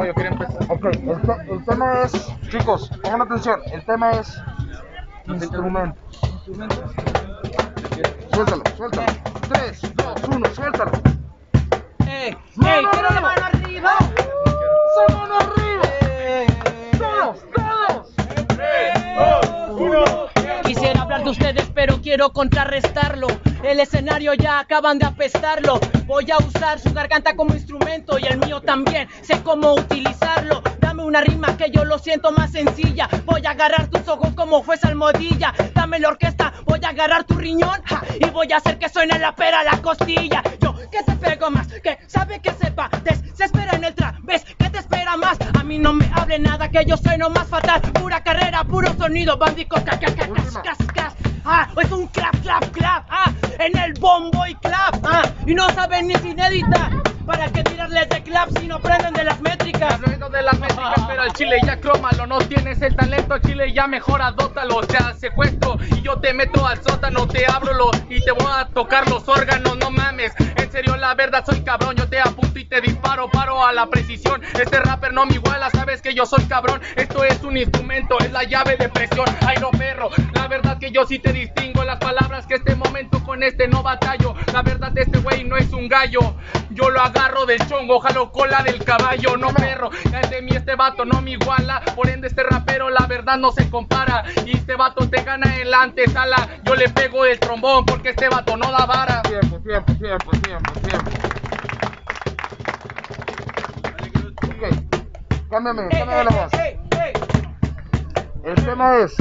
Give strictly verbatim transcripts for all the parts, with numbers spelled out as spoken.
No, yo quería empezar. Ok, el, te el tema es, chicos, pongan atención, el tema es instrumentos. Suéltalo, suéltalo. tres, dos, uno, suéltalo. ¡Ey! ¡Mano ¡Ey! ¡Quiero la arriba! mano arriba! ¡Son mano arriba! ¡Todos, todos! tres, dos, uno. Quisiera hablar de ustedes, pero quiero contrarrestarlo. El escenario ya acaban de apestarlo. Voy a usar su garganta como instrumento y el mío también. Sé cómo utilizarlo. Dame una rima que yo lo siento más sencilla. Voy a agarrar tus ojos como fuese almohadilla. Dame la orquesta, voy a agarrar tu riñón, ja, y voy a hacer que suene la pera, la costilla. Yo, que te pego más, que sabe que sepa, desespera en el trap. ¿Ves? ¿Qué te espera más? A mí no me hable nada, que yo soy nomás fatal. Pura carrera, puro sonido, bandicos, ca, ca, ca, cas, cas, cas. Ah, es un clap, clap, clap, ah, en el bombo y clap, ah, y no saben ni sin editar. ¿Para qué tirarles de clap si no aprenden de las métricas? Hablando de las métricas, pero el chile ya crómalo. No tienes el talento, chile ya mejor adótalo. O sea, secuestro y yo te meto al sótano. Te abro lo y te voy a tocar los órganos, no mames. En serio, la verdad soy cabrón. Yo te apunto y te disparo, paro a la precisión. Este rapper no me iguala, sabes que yo soy cabrón. Esto es un instrumento, es la llave de presión. Ay no perro, la verdad que yo sí te distingo. Las palabras que este momento con este no batallo. La verdad este güey no es un gallo. Yo lo agarro del chongo, jalo cola del caballo. No perro, el de mí este vato no me iguala. Por ende este rapero la verdad no se compara. Y este vato te gana en la antesala. Yo le pego el trombón porque este vato no da vara. Tiempo, tiempo, tiempo, tiempo, tiempo. Ok, cámbiame, cámbiame la voz. ¡Ey, ey! El tema es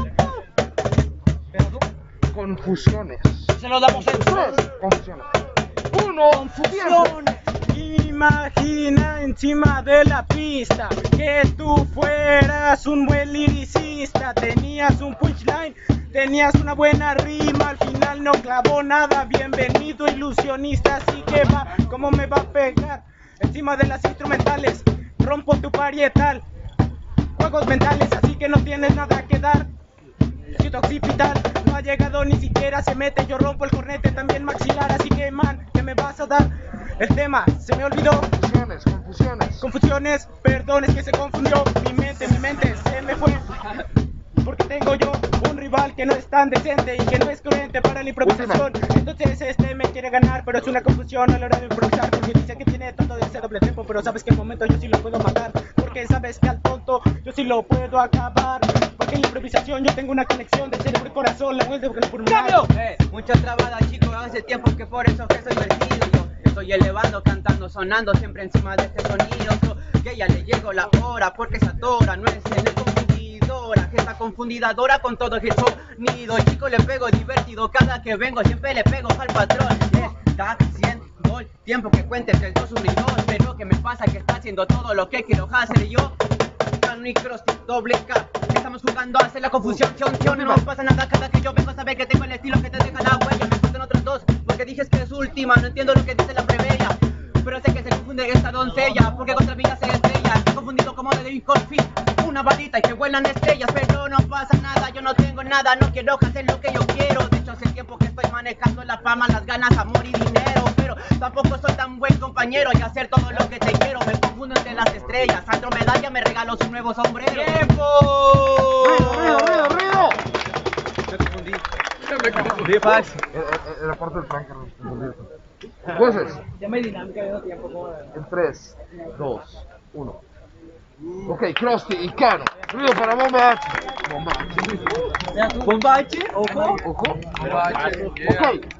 confusiones. Se lo damos en Tres, confusiones. Uno, confusión. Imagina encima de la pista que tú fueras un buen liricista. Tenías un punchline, tenías una buena rima, al final no clavó nada. Bienvenido ilusionista, así que va, ¿cómo me va a pegar? Encima de las instrumentales, rompo tu parietal. Juegos mentales, así que no tienes nada que dar. Siento occipital, no ha llegado ni siquiera se mete. Yo rompo el cornete, también maxilar, así que man, ¿qué me vas a dar? El tema, se me olvidó. confusiones, confusiones. Confusiones, perdón, es que se confundió. Mi mente, mi mente se me fue. Porque tengo yo un rival que no es tan decente y que no es corriente para la improvisación. Entonces este me quiere ganar, pero es una confusión a la hora de improvisar. Porque dice que tiene todo de ese doble tempo, pero sabes que el momento yo sí lo puedo matar. Porque sabes que al tonto yo sí lo puedo acabar. Porque en la improvisación yo tengo una conexión de cerebro y corazón. La vuelta porque el pulmonar. Eh, mucha trabada, chicos, hace tiempo que por eso que soy vertido. Yo estoy elevando, cantando, sonando siempre encima de este sonido. Yo, que ya le llegó la hora porque se atora, no es en el confundidora, que está confundidadora con todo el sonido. Chico, le pego divertido, cada que vengo siempre le pego al patrón. Está haciendo el tiempo que cuentes el dos, uno y dos, pero que me pasa que está haciendo todo lo que quiero hacer yo. Y cross, doble K, estamos jugando a hacer la confusión, chon, chon, no nos pasa nada cada que yo vengo a saber que tengo el estilo que te deja la huella. Me faltan otras dos, porque dices que es última, no entiendo lo que dice la plebeya, pero sé que se confunde esta doncella, porque contra mí ya se estrella, estoy confundido como de David Corfield, una balita y que vuelan estrellas, pero no pasa nada, yo no tengo nada, no quiero hacer lo que yo quiero, de hecho hace tiempo que estoy manejando la fama, las ganas, amor y dinero, pero tampoco soy tan buen compañero y hacer todo lo que te quiero, me confundo entre las estrellas, Andromeda ya me regaló su nuevo sombrero. ¡Tiempo! ¡Ruido, ruido, ruido, ruido! Me confundí. Me confundí. Sí, Fax. Era parte del plan, Carlos. Jueces, Ya me hay dinámica de tiempo. ¿Cómo? en tres, dos, uno. Ok, Krusty y Cano. Ruido para Bomba H. Bomba H. Bombache, ojo. Ojo. Bomba H, yeah. Ok,